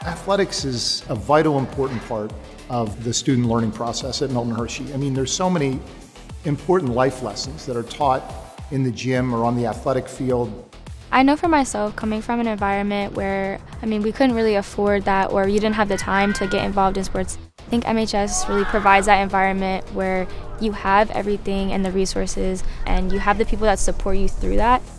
Athletics is a vital, important part of the student learning process at Milton Hershey. I mean, there's so many important life lessons that are taught in the gym or on the athletic field. I know for myself, coming from an environment where, we couldn't really afford that, or you didn't have the time to get involved in sports, I think MHS really provides that environment where you have everything and the resources, and you have the people that support you through that.